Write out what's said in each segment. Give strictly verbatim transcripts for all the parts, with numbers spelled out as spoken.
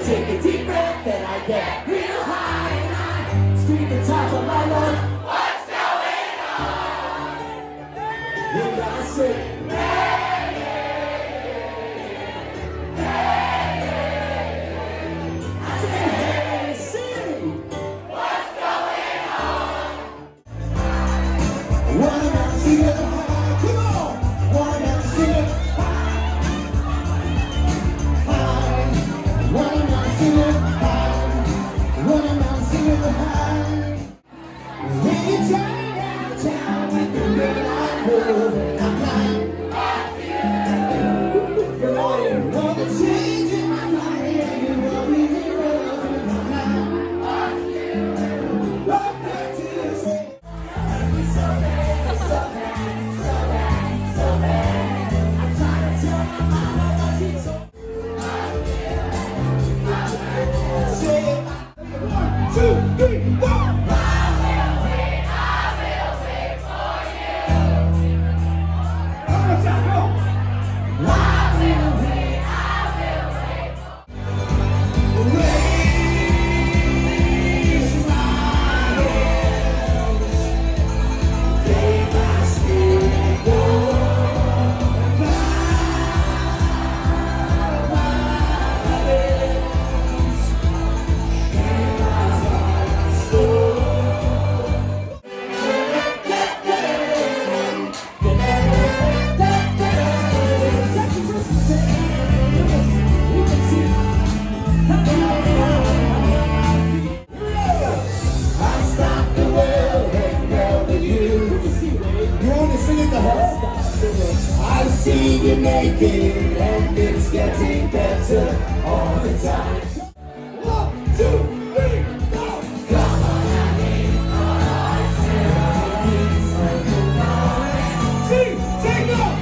take a deep breath and I get real high and I scream the top of my lungs. What's going on? And I say, hey, hey, hey. I say, hey, Siri, what's going on? Wanna not see it high, come on. Wanna not see it high, high. Wanna not see it high, wanna not see it high. When you drive downtown with the red light road, I'm like, I feel you're all the change in my life, you're always in love with my mind. I feel right back to the same. So bad, so bad, so bad, so bad. I'm trying to tell my mama, but she's so. I feel, I feel. Say it. One, two, three, four. I see you naked and it's getting better all the time. One, two, three, go! Come on, I need more. I need some See, take off!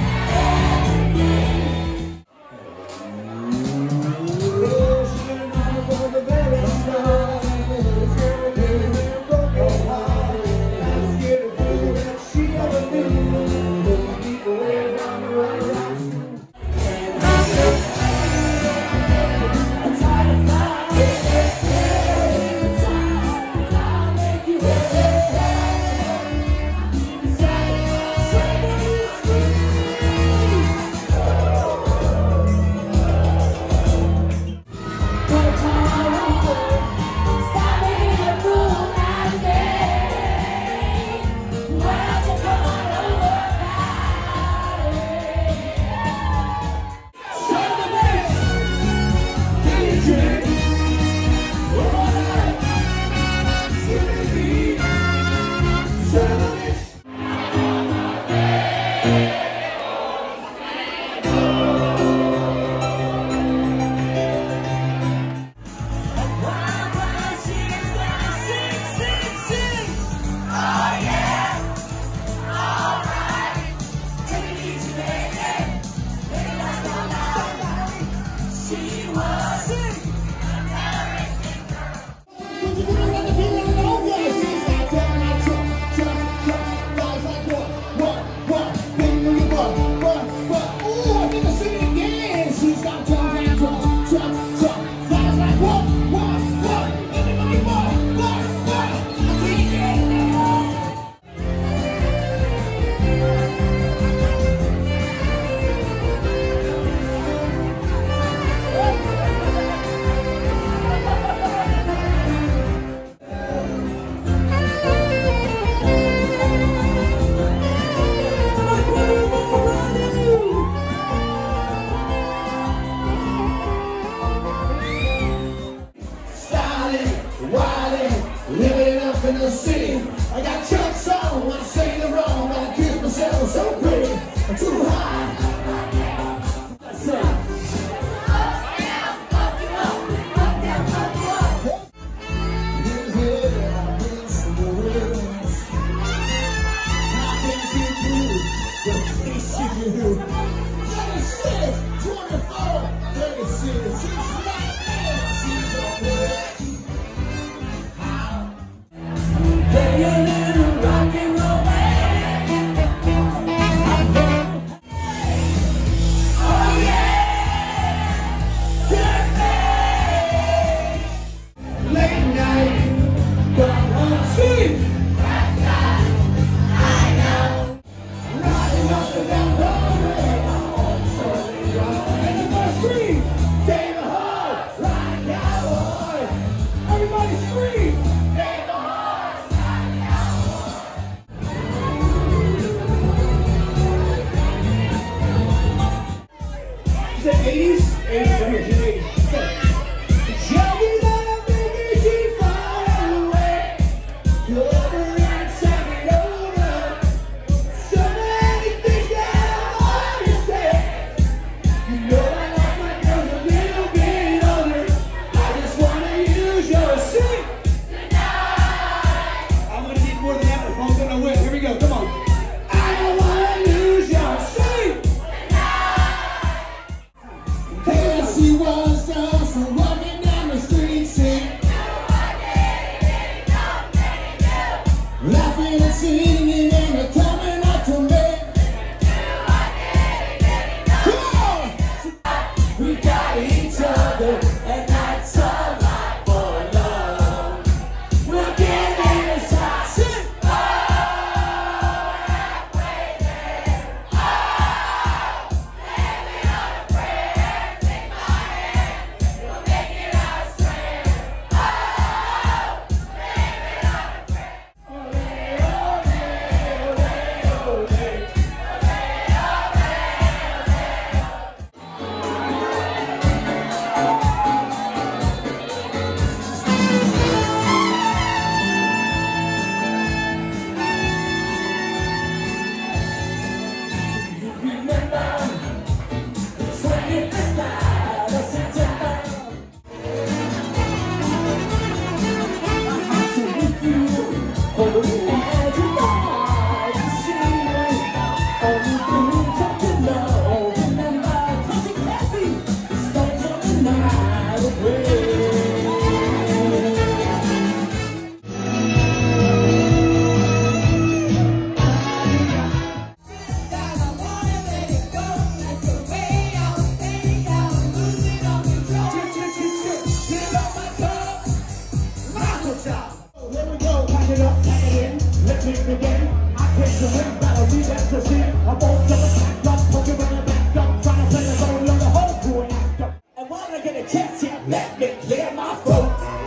my boat.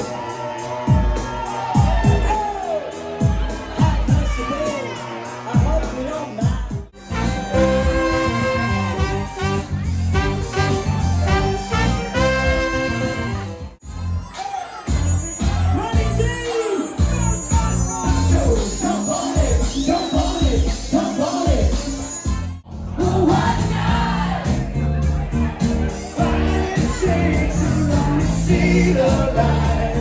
See the light.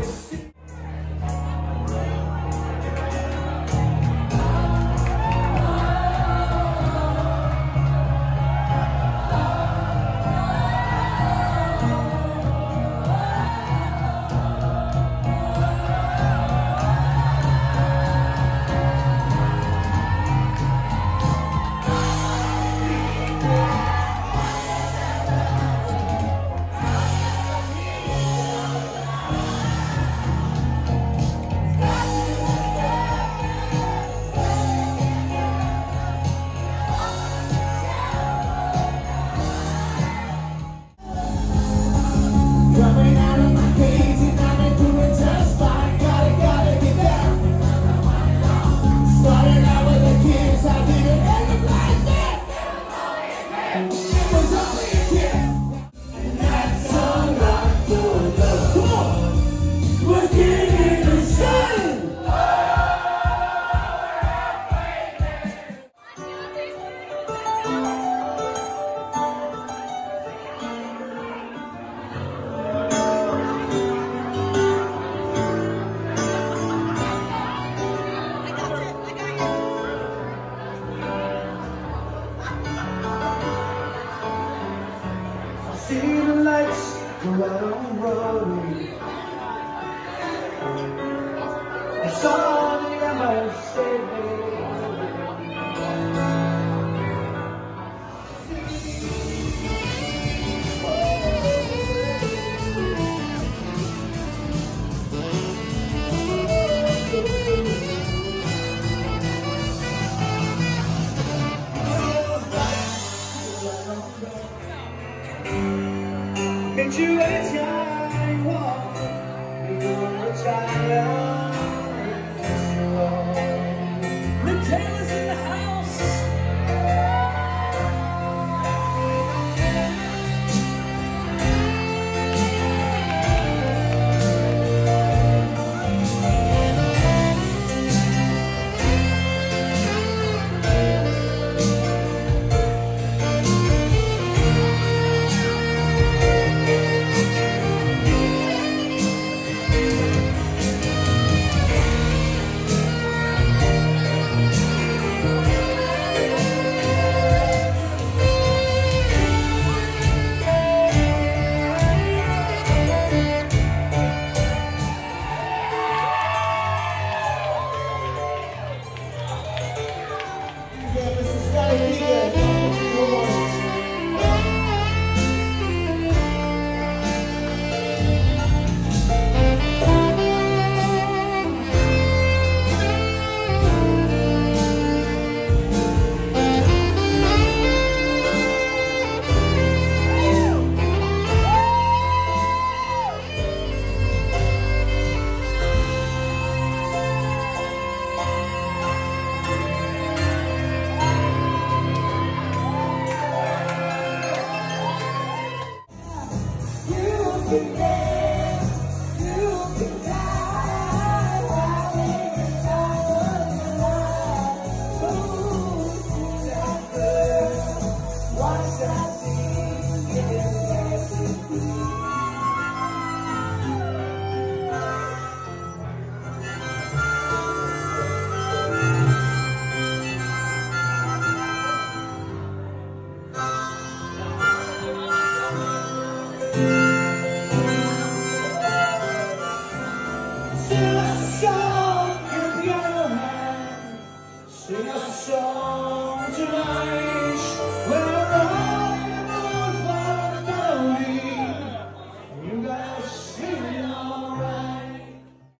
Coming out of my cage and I'm doing just fine. Gotta, gotta get down. Started out with the kids, I didn't end up like that. It was only a kid. And that's all I for the floor. We're getting in the sun. See the lights go out on Broadway. I saw the Empire State. Meet you anytime you want. You're a child. The Taylor's in the house. Sing us a song